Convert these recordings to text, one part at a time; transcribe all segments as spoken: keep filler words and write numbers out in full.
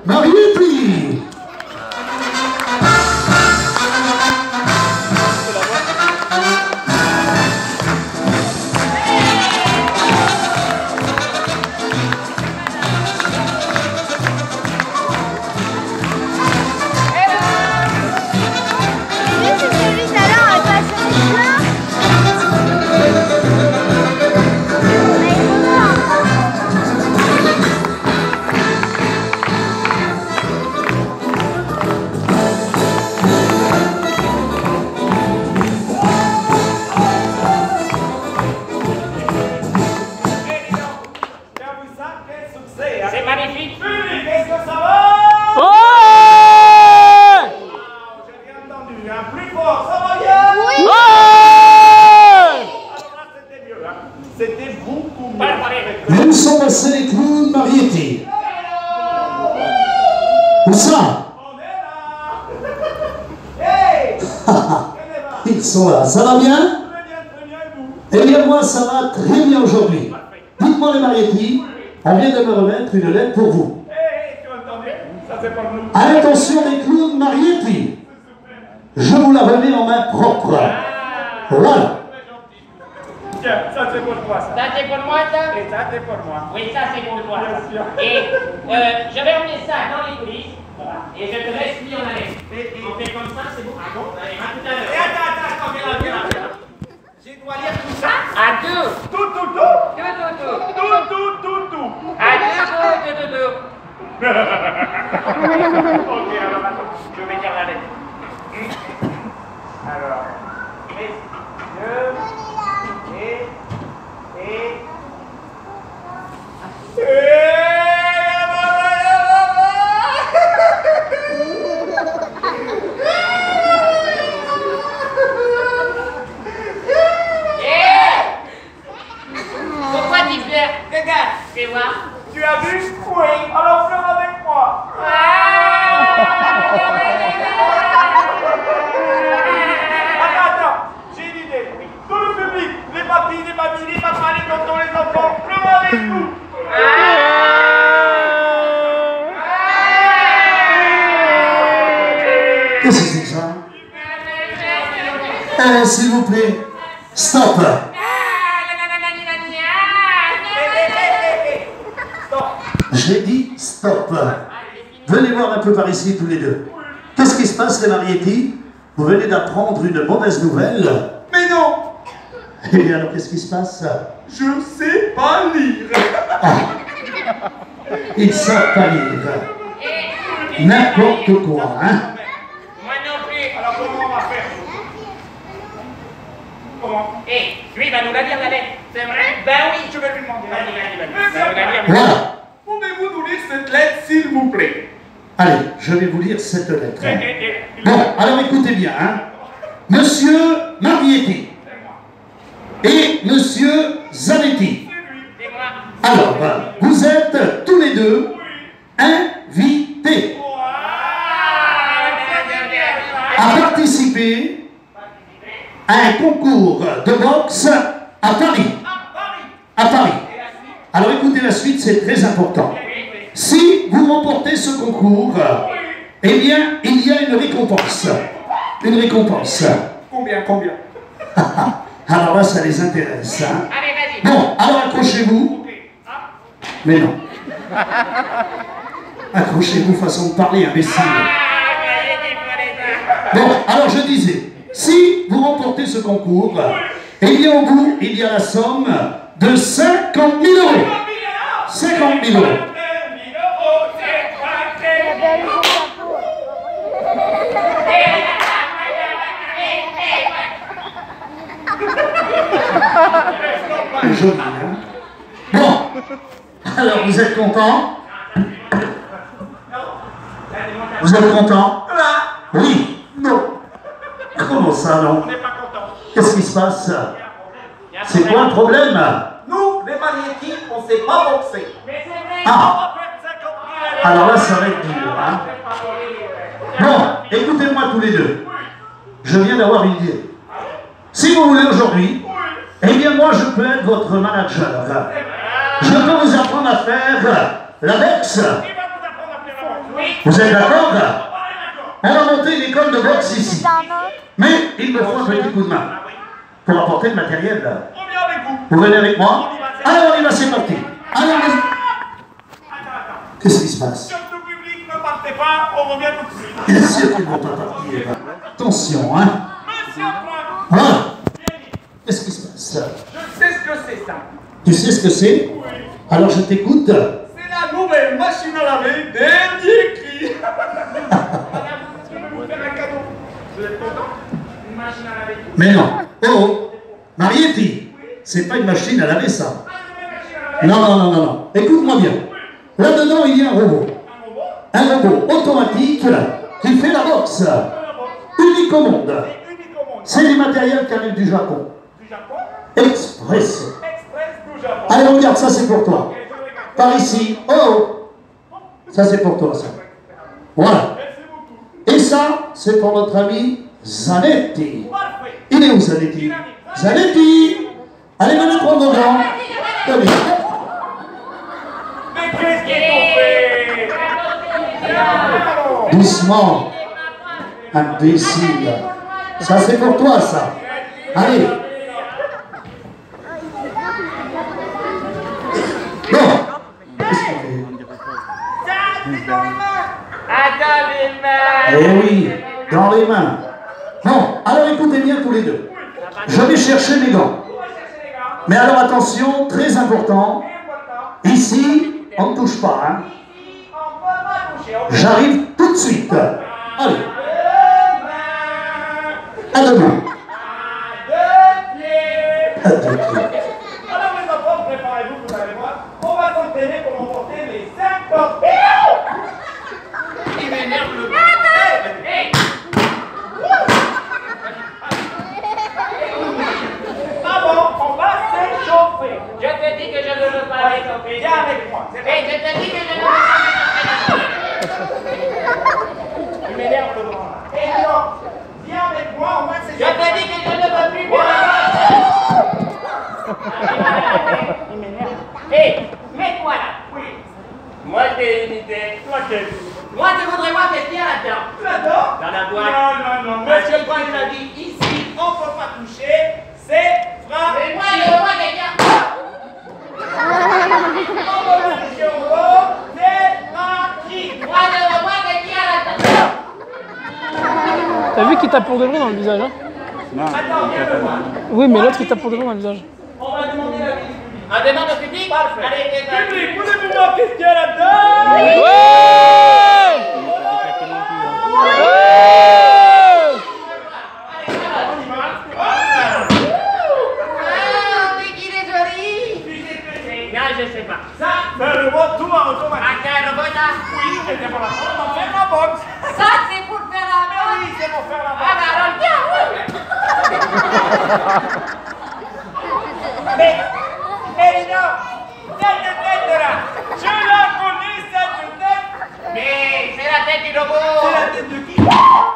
Marietti. C'est magnifique. Qu'est-ce que ça va? Oh! J'ai rien entendu, hein? Plus fort, ça va bien? Oui! Alors là, c'était mieux, hein? C'était beaucoup mieux. Où sont passés les clowns Marietti? Où ça? On est là! Hey! Ils sont là, ça va bien? Très bien, très bien, et vous? Eh bien moi ça va très bien aujourd'hui. Dites-moi les Marietti, on vient de me remettre une lettre pour vous. Hé, hey, tu as entendu? Ça c'est pour nous. À l'intention des clowns Marietti, je vous la remets en main propre. Voilà. Tiens, ça c'est pour toi, ça. Ça c'est pour moi, ça? Et ça c'est pour moi. Oui, ça c'est pour toi. Bien sûr. Et euh, je vais emmener ça dans les coulisses. Voilà. Et je te laisse lui en aller. On fait comme ça, c'est bon? Ah bon? Allez, à tout à l'heure. Et attends, attends, attends, viens là, viens là, viens là. Je dois lire tout ça? À deux. Tout, tout, tout. Tout, tout, tout. Tout, tout, tout, tout. À deux, tout, tout, tout, tout. Ok, alors attends, je vais lire la lettre. Alors, messieurs, et, et, Pourquoi tu pleures? Regarde, fais voir. tu as vu? Oui, alors pleure avec moi. Attends, attends, j'ai une idée. Tout le public, les papis, les mamies, les papas, les tontons, les enfants, pleurez avec nous. Qu'est-ce que c'est que ça? Eh, s'il vous plaît, stop. J'ai dit stop. Venez voir un peu par ici tous les deux. Qu'est-ce qui se passe les Marietti? Vous venez d'apprendre une mauvaise nouvelle. Mais non, Eh bien alors qu'est-ce qui se passe? je sais pas lire. Ah, ils ne savent pas lire. N'importe quoi, hein? Moi non plus. Alors comment on va faire? Comment? Eh, lui il va nous la lire la lettre. C'est vrai? Ben oui, je vais lui demander. Vas-y, vas-y, vas-y. Mais Va nous la lire. Voilà. Pouvez-vous nous lire cette lettre, s'il vous plaît? Allez, je vais vous lire cette lettre. Eh, eh, eh, Bon, alors écoutez bien, hein. Monsieur Marietti et Monsieur Zanetti. C'est moi. Alors, vous êtes tous les deux invités à participer à un concours de boxe à Paris. À Paris. Alors écoutez la suite, c'est très important. Si vous remportez ce concours, eh bien, il y a une récompense. Une récompense. Combien, combien? Alors là, ça les intéresse. Hein. Allez, vas-y. Bon, alors accrochez-vous. Mais non. Accrochez-vous, façon de parler, imbécile. Bon, alors je disais, si vous remportez ce concours, eh bien au bout, il y a la somme de cinquante mille euros. cinquante mille euros. Joli, hein? Bon, alors vous êtes content? Vous êtes content? Oui? Non. Comment ça, non? On n'est pas content. Qu'est-ce qui se passe? C'est quoi le problème? Nous, les Marietti, on ne sait pas boxer. Mais c'est vrai. Ah, alors là, ça va être dur, hein? Bon, écoutez-moi tous les deux. Je viens d'avoir une idée. Si vous voulez aujourd'hui, eh bien moi je peux être votre manager. Je peux vous apprendre à faire la boxe. Il va nous apprendre à faire la boxe. Oui. Vous êtes d'accord? On va monter une école de boxe ici. Mais il me faut un petit coup de main pour apporter le matériel. On vient avec vous. Vous venez avec moi? Alors on y va, c'est parti. Alors, qu'est-ce qui se passe? Chef de public, ne partez pas, on revient tout de suite. Bien sûr qu'ils ne vont pas partir. Attention, hein. Monsieur Antoine. Voilà. Qu'est-ce qui se passe? Je sais ce que c'est ça. Tu sais ce que c'est? Oui. Alors je t'écoute. C'est la nouvelle machine à laver, dernier cri. Madame, je vais vous faire un cadeau. Vous êtes content? Une machine à laver. Mais non. Oh, Marietti, c'est pas une machine à laver ça. Non, non, non, non, non. Écoute-moi bien. Là-dedans, il y a un robot. Un robot automatique qui fait la boxe. Unique au monde. C'est les matériels qui arrivent du Japon. Du Japon? Express. Express du Japon. Allez, regarde, ça c'est pour toi. Par ici. Oh, ça c'est pour toi, ça. Voilà. Merci beaucoup. Et ça, c'est pour notre ami Zanetti. Parfait. Il est où, Zanetti? Zanetti! Allez, maintenant prendre nos gants. Tenez. Mais qu'est-ce qu'ils ont fait? Doucement. Imbécile. Ça, c'est pour toi, ça. Allez. Bon. Qu'est-ce qu'on fait? Ça, c'est dans les mains. Ah, dans les mains. Eh oui, dans les mains. Bon, alors écoutez bien tous les deux. Je vais chercher mes gants. Mais alors attention, très important. Ici, on ne touche pas. Hein. J'arrive tout de suite. Allez. À deux mains. À deux pieds. Alors les enfants, préparez-vous, vous allez voir. On va s'entraîner pour remporter les cinquante. Il m'énerve le hey. Ah bon, on va s'échauffer. Je te dis que je ne veux pas réchauffer. Viens avec moi. Hey, je te dis que je ne veux pas Il m'énerve le grand. Et alors, viens avec moi, on va Je s'échauffer. te dis que je ne veux plus bien. Il m'énerve. Hé, mets-toi là. Oui. Moi j'ai une idée. Toi, quel? Moi je voudrais voir qu'est-ce qu'il y a là-dedans. Là-dedans? Dans la boîte. Non, non, non. Monsieur Monsieur le Poil Poil l'a dit, ici, on ne peut pas toucher. C'est frappé. Mais moi je veux voir qu'est-ce qu'il y a. On va toucher au bord. C'est parti. Moi je veux voir qu'est-ce qu'il y a là-dedans. T'as vu qu'il tape pour de vrai dans le visage, hein? Attends, viens le voir. Oui, mais l'autre il tape pour de vrai dans le visage. On va demander la visite publique. On demande au public. Parfait. Allez, c'est parti. Public, voulez-vous voir qu'est-ce qu'il y a là-dedans? Ouais! Ah, mais qu'il est joli. Tu sais ce que c'est? Non, je sais pas. Ça, c'est le robot tout en automatique. Ah, c'est un robot là. Oui, c'était pour la boxe. On va faire la boxe. Ça c'est pour faire la Mais boxe. oui, c'est pour faire la Ah, boxe. bah alors viens, oui. Mais, mais non, cette tête là, je la connais cette tête. Mais c'est la tête du robot. C'est la tête de qui?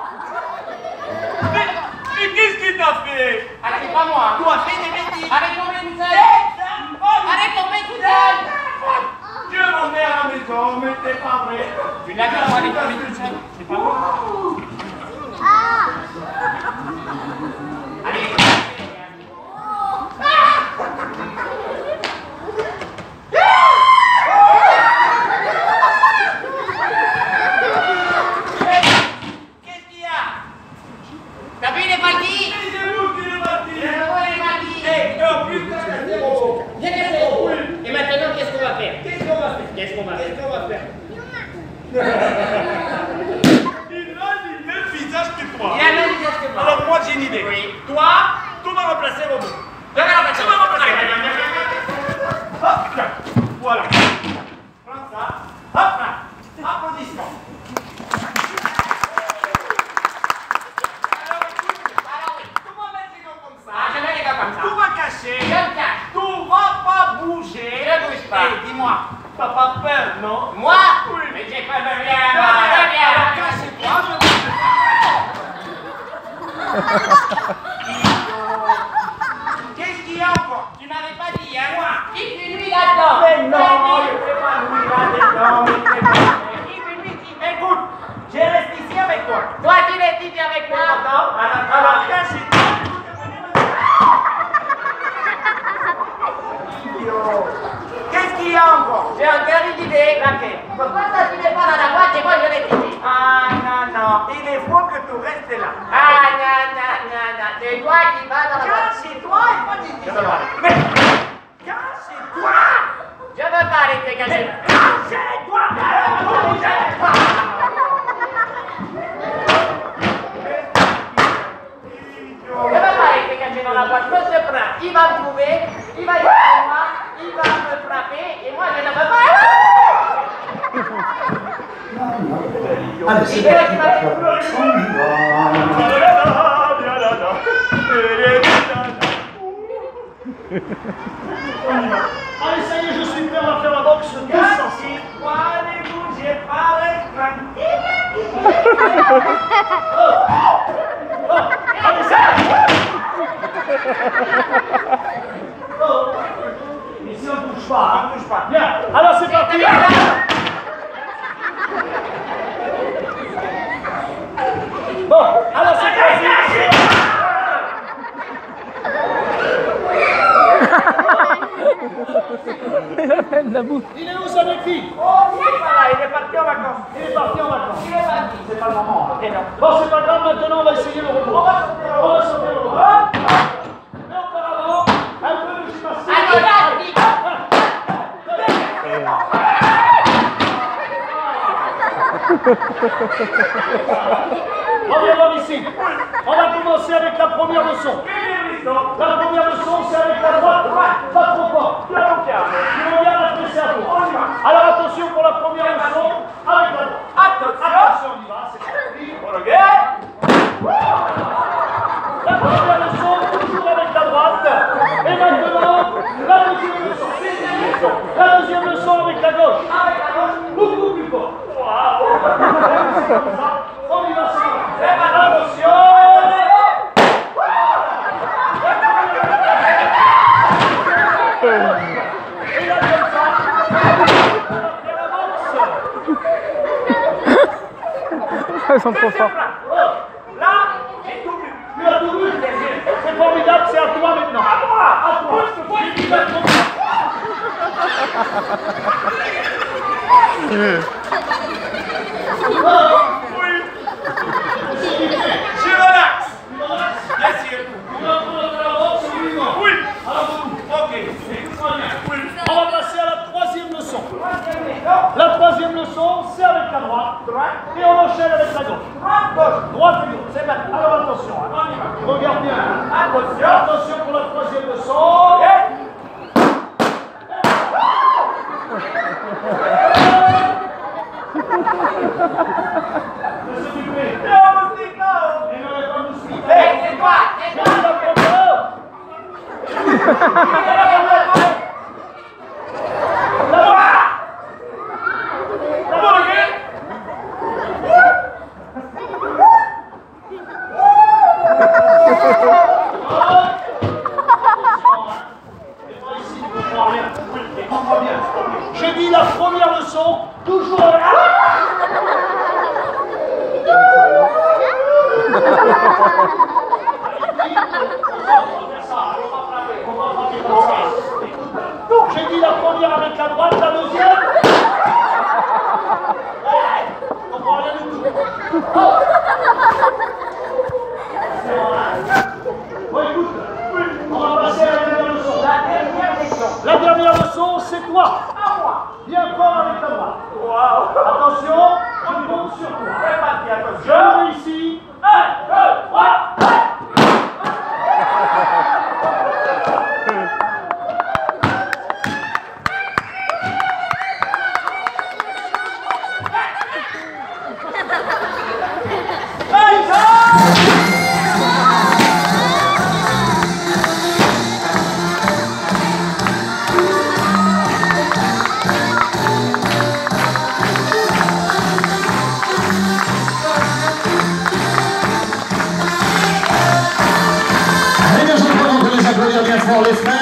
Mais, mais qu'est-ce qu'il t'a fait? Ah, c'est pas moi. Tu as fait des bêtises. Arrête tomber tout seul. C'est un vol. Arrête tomber tout seul. Je m'emmène à la maison, mais c'est pas vrai. Tu l'as vu, moi, arrête tomber tout seul. C'est pas moi. Allez. Qu'est-ce qu'il y a? T'as vu, il est parti. C'est vous qui l'avez parti. Le robot est parti. Et en plus, t'as cassé mon robot. Viens casser le robot. Et maintenant, qu'est-ce qu'on va faire? Qu'est-ce qu'on va faire? Qu'est-ce qu'on va Qu'est-ce faire? qu'on va faire? Il a le même visage que toi. Il a le même visage que moi. Alors moi j'ai une idée. Oui. Toi, tu vas remplacer le robot. Je vais la Tu vas remplacer. Hop là. Voilà. Prends ça. Hop là. Applaudissements. Alors écoute, tu vas mettre les gants comme ça. Ah, je mets les gars comme ça. Tu vas cacher. Je me cache. Tu vas pas bouger. Je bouge pas. Et dis-moi, t'as pas peur, non? Moi? Oui. Mais j'ai pas de rien. Moi, de rien. Alors cache-toi. Je... Allez, c'est parti. On y va. Allez, ça y est, je suis prêt, on va faire la boxe tous ensemble. Allez, ça ici, on ne bouge pas. On ne bouge pas. Bien. Alors, c'est parti. Bon, alors c'est parti. Il a fait de la boue. Il est où, sa fille? Oh, il est pas là, il est parti en vacances. Il est parti en vacances. Il est parti. C'est pas le moment. Et non. Bon, c'est pas grave, maintenant on va essayer le repos. On va sauter le On va sauter le repos. Mais auparavant, un peu de gymnastique. Allez, là, vite. On vient voir ici. On va commencer avec la première leçon. La première leçon, c'est avec la droite. Pas trop fort. Tu regardes, après c'est à toi. Alors attention pour la première leçon, avec la droite. Attention, on y va, c'est parti. La première leçon, toujours avec la droite. Et maintenant, la deuxième leçon. La deuxième leçon avec la gauche. Beaucoup plus fort. On y va, c'est parti. Attention. Et là, comme ça, on va faire la boxe. Ils sont trop forts. Là, j'ai tout vu. Tu as tout vu. C'est formidable, c'est à toi maintenant. À toi. À toi. Tu vas trop bien. Je relaxe. Bien sûr. Tu vas prendre la boxe suivant. Oui. Alors, vous. Ok. On va passer à la troisième leçon. La troisième leçon, c'est avec la droite. Et on enchaîne avec la gauche. Droite et gauche. C'est parti. Alors attention. Hein. Regarde bien. Attention. Attention pour la troisième leçon. Qu'est-ce que tu fais? Et non, il n'est pas moustique. C'est toi, c'est toi. La première. Je dis la première leçon, toujours avec... J'ai dit la première avec la droite, la deuxième. On prend rien du tout. Bon, écoute, on va passer à la dernière leçon. La dernière leçon. La dernière leçon, c'est toi. À moi. Bien fort avec la droite. Waouh. Attention, je compte sur toi. C'est parti, Je attention. réussis. Un, deux, trois. Allez, bien sûr, on peut les applaudir bien fort, les frères.